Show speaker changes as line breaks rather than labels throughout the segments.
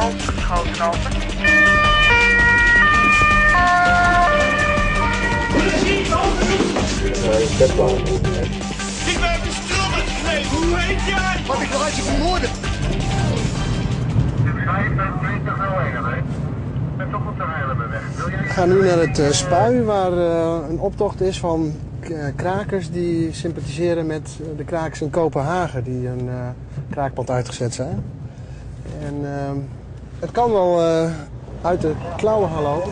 hoofd geschoten, over.
Ik ben bestuurder! Nee, hoe heet jij?
Wat ik laat je vermoorden! We gaan nu naar het Spui, waar een optocht is van krakers die sympathiseren met de krakers in Kopenhagen, die een kraakpand uitgezet zijn. En het kan wel uit de klauwen gaan lopen.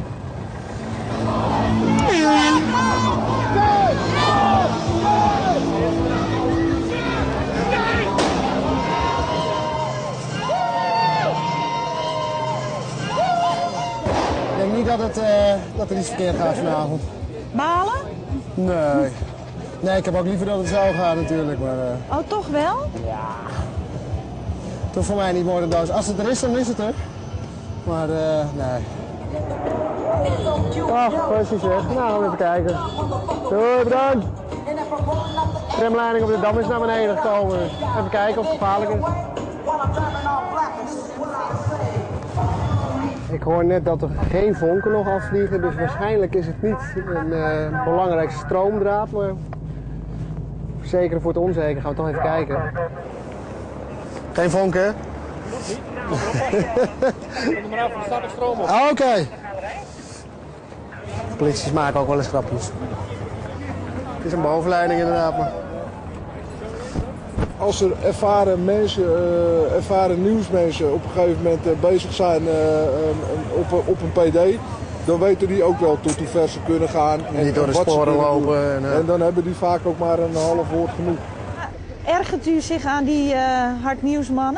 Ik denk niet dat er iets verkeerd gaat vanavond.
Balen?
Nee. Nee, ik heb ook liever dat het zo gaat natuurlijk, maar...
Oh, toch wel?
Ja. Het hoeft voor mij niet mooi de doos. Als het er is, dan is het er. Maar, nee. Oh, precies zeg. Nou, gaan we even kijken. Doei, bedankt. De tramleiding op de Dam is naar beneden gekomen. Even kijken of het gevaarlijk is. Ik hoor net dat er geen vonken nog afvliegen, dus waarschijnlijk is het niet een belangrijke stroomdraad, maar zeker voor het onzeker gaan we toch even kijken. Geen vonken, hè?
Kom maar af, er staat een stroom op.
Ah, oké. Polities maken ook wel eens grapjes. Het is een bovenleiding inderdaad, maar...
Als er ervaren mensen, ervaren nieuwsmensen op een gegeven moment bezig zijn op een PD, dan weten die ook wel tot hoe ver ze kunnen gaan.
En niet door de sporen lopen.
En dan hebben die vaak ook maar een half woord genoeg.
Ergert u zich aan die hardnieuwsmannen?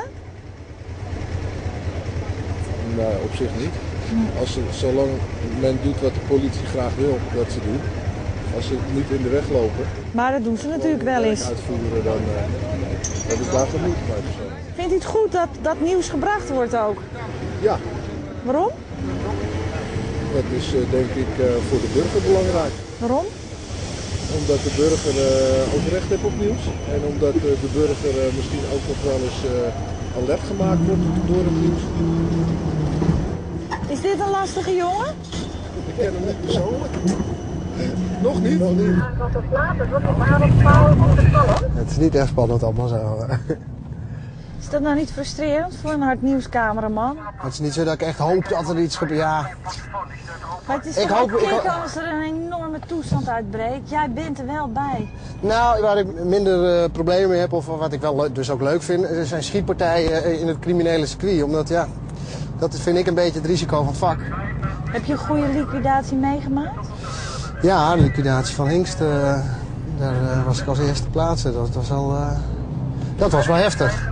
Nee, op zich niet. Zolang men doet wat de politie graag wil dat ze doen. Als ze niet in de weg lopen.
Maar dat doen ze natuurlijk wel eens.
Uitvoeren, dan heb ik daar genoeg mee.
Vindt u het goed dat dat nieuws gebracht wordt ook?
Ja.
Waarom?
Dat is denk ik voor de burger belangrijk.
Waarom?
Omdat de burger ook recht heeft op nieuws. En omdat de burger misschien ook nog wel eens alert gemaakt wordt door het nieuws.
Is dit een lastige jongen?
Ik ken hem niet persoonlijk. Nog niet? Nog niet.
Het is niet echt spannend allemaal zo.
Is dat nou niet frustrerend voor een hardnieuwscameraman?
Het is niet zo dat ik echt hoop dat er iets gebeurt. Ja.
Maar het is toch ook kicken als er een enorme toestand uitbreekt. Jij bent er wel bij.
Nou, waar ik minder problemen mee heb, of wat ik wel dus ook leuk vind, zijn schietpartijen in het criminele circuit. Omdat ja, dat vind ik een beetje het risico van het vak.
Heb je een goede liquidatie meegemaakt?
Ja, de liquidatie van Hingst, daar was ik als eerste plaatsen. Dat was wel heftig.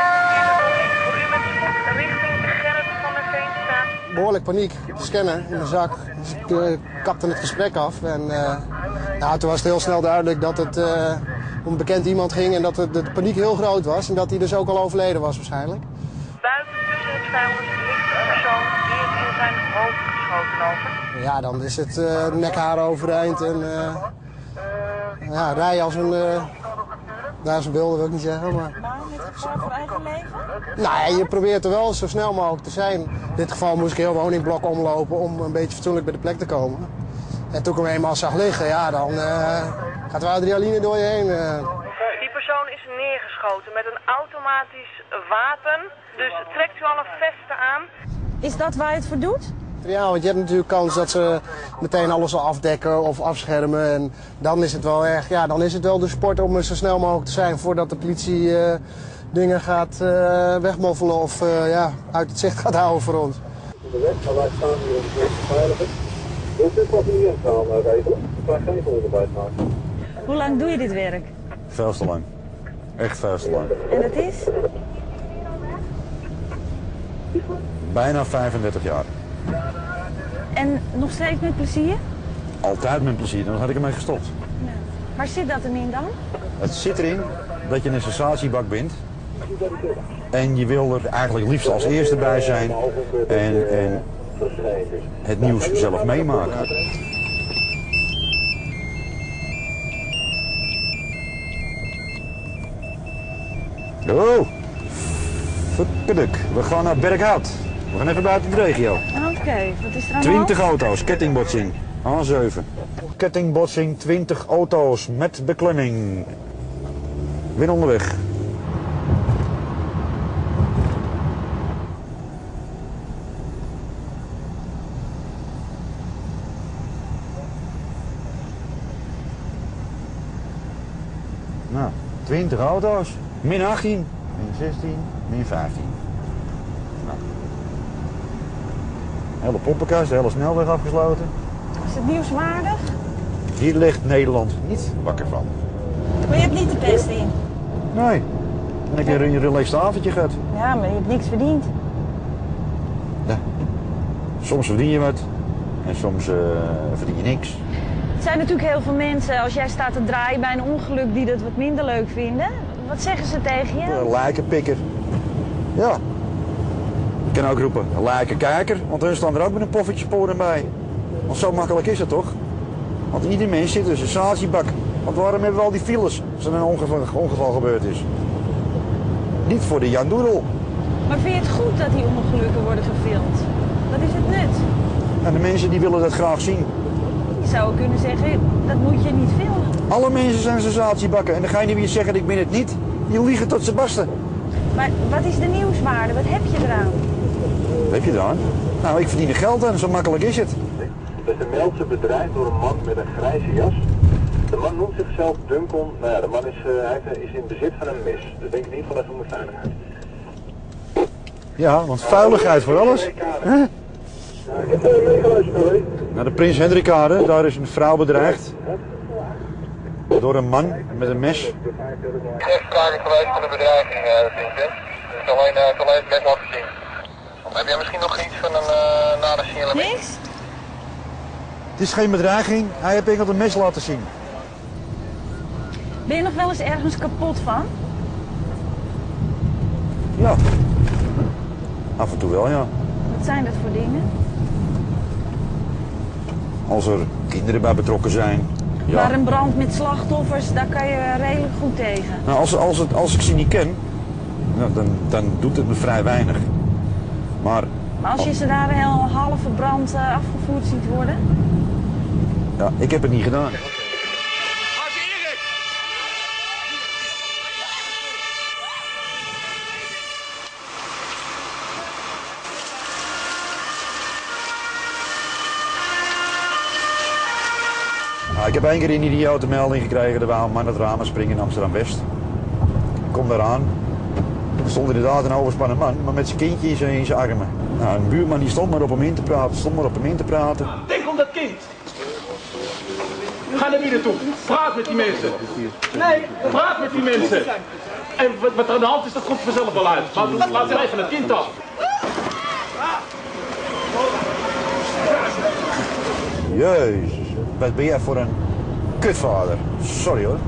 Behoorlijk paniek, de scanner in de zak. Dus ik kapte het gesprek af. En nou, toen was het heel snel duidelijk dat het om een bekend iemand ging en dat de paniek heel groot was. En dat hij dus ook al overleden was waarschijnlijk.
Buiten tussen het 500 ligt een persoon die het in zijn hoofd geschoten, over.
Ja, dan is het nekhaar overeind en ja, rijden als een... Daar zijn wilde wil ik niet zeggen, maar...
Maar met gevaar voor eigen leven?
Nou, je probeert er wel zo snel mogelijk te zijn. In dit geval moest ik heel woningblok omlopen om een beetje fatsoenlijk bij de plek te komen. En toen ik hem eenmaal zag liggen, ja, dan gaat de adrenaline door je heen.
Die persoon is neergeschoten met een automatisch wapen. Dus trekt u al een veste aan.
Is dat waar je het voor doet?
Ja, want je hebt natuurlijk kans dat ze meteen alles al afdekken of afschermen. En dan is het wel erg, ja, dan is het wel de sport om er zo snel mogelijk te zijn voordat de politie dingen gaat wegmoffelen of ja, uit het zicht gaat houden voor ons.
De weg, maar wij staan hier om de veiligheid. Dus dit was niet in gaan regelen. Ik ga geen volgende maken.
Hoe lang doe je dit werk?
Veel te lang. Echt veel te lang.
En dat is?
Bijna 35 jaar.
En nog steeds met plezier?
Altijd met plezier, dan had ik ermee gestopt.
Ja. Waar zit dat hem in dan?
Het zit erin dat je een sensatiebak bent. En je wil er eigenlijk liefst als eerste bij zijn. En het nieuws zelf meemaken. Oh! Verkeduk, we gaan naar Berkhout. We gaan even buiten de regio.
Oké, wat is er aan de
20 auto's, kettingbotsing. A7. Kettingbotsing, 20 auto's met beklemming. Win onderweg. Nou, 20 auto's. Min 18, min 16, min 15. Nou. Hele poppenkast, de hele snelweg afgesloten.
Is het nieuwswaardig?
Hier ligt Nederland niet wakker van.
Maar je hebt niet de pest in.
Nee. Dan heb je een relaxed avondje gehad.
Ja, maar je hebt niks verdiend.
Ja. Soms verdien je wat en soms verdien je niks.
Er zijn natuurlijk heel veel mensen, als jij staat te draaien bij een ongeluk, die dat wat minder leuk vinden. Wat zeggen ze tegen je?
Lijkenpikker. Ja. Je kan ook roepen, een lijkenkijker, want hun staan er ook met een poffertje sporen bij. Want zo makkelijk is het toch? Want ieder mens zit in een sensatiebak. Want waarom hebben we al die files als er een ongeval gebeurd is? Niet voor de Jan Doedel.
Maar vind je het goed dat die ongelukken worden gefilmd? Wat is het nut?
En de mensen die willen dat graag zien.
Je zou kunnen zeggen, dat moet je niet filmen.
Alle mensen zijn sensatiebakken. En degene die zeggen ik ben het niet, die liegen tot ze barsten.
Maar wat is de nieuwswaarde? Wat heb je eraan?
Wat heb je dan? Nou, ik verdien er geld aan, zo makkelijk is het.
Er is een Meldse bedreigd door een man met een grijze jas. De man noemt zichzelf Duncon. Nou ja, de man is in bezit van een mes. Dus denk ik niet van even om de veiligheid.
Ja, want veiligheid voor alles. Huh?
Ik heb meegeluisterd geweest.
Naar de Prins Hendrikade, daar is een vrouw bedreigd. Door een man met een mes.
Er is sprake geweest van een bedreiging, Vincent. Dus alleen het mes laten zien. Heb jij misschien nog iets van een nader signalement?
Niks?
Het is geen bedreiging, hij heeft enkel een mes laten zien.
Ben je nog wel eens ergens kapot van?
Ja. Af en toe wel, ja.
Wat zijn dat voor dingen?
Als er kinderen bij betrokken zijn. Ja.
Maar een brand met slachtoffers, daar kan je redelijk goed tegen.
Nou, als ik ze niet ken, nou, dan doet het me vrij weinig. Maar
als je ze daar heel half verbrand afgevoerd ziet worden?
Ja, ik heb het niet gedaan. Nou, ik heb 1 keer een idiote melding gekregen. Er wou een man het raam springen in Amsterdam-West. Ik kom daaraan. Er stond inderdaad een overspannen man, maar met zijn kindje in zijn armen. Nou, een buurman die stond maar op hem in te praten,
Denk om dat kind. Ga naar binnen toe. Praat met die mensen. Nee, praat met die mensen. En wat er aan de hand is, dat komt vanzelf wel uit. Laat mij van het kind af.
Jezus, wat ben jij voor een kutvader. Sorry hoor.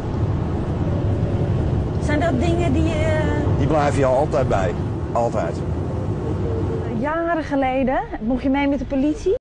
Zijn dat dingen die
Die blijven jou altijd bij. Altijd.
jaren geleden, mocht je mee met de politie?